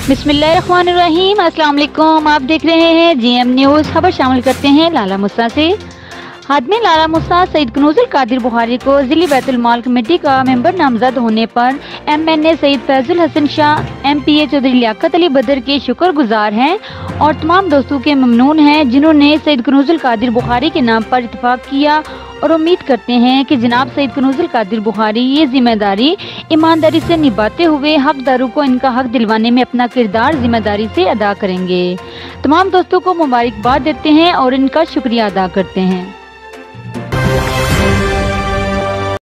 बिस्मिल्लाहिर्रहमानिर्रहीम। अस्सलाम वालेकुम। आप देख रहे हैं जीएम न्यूज़। खबर शामिल करते हैं लाला मुसा से। हादमे लाला मुसा सईद कनूजुल कादिर बुखारी को ज़िली बैतुल माल कमेटी का मेंबर नामजद होने पर MNA सईद फैजुल हसन शाह, MPA चौधरी लियाकत अली बदर के शुक्रगुजार हैं और तमाम दोस्तों के ममनून हैं जिन्होंने सईद कनूजुल कादिर बुखारी के नाम पर इत्तफाक किया और उम्मीद करते हैं कि जनाब सईद कनूजुल कादिर बुखारी ये जिम्मेदारी ईमानदारी से निभाते हुए हकदारों को इनका हक दिलवाने में अपना किरदार जिम्मेदारी से अदा करेंगे। तमाम दोस्तों को मुबारकबाद देते हैं और इनका शुक्रिया अदा करते हैं।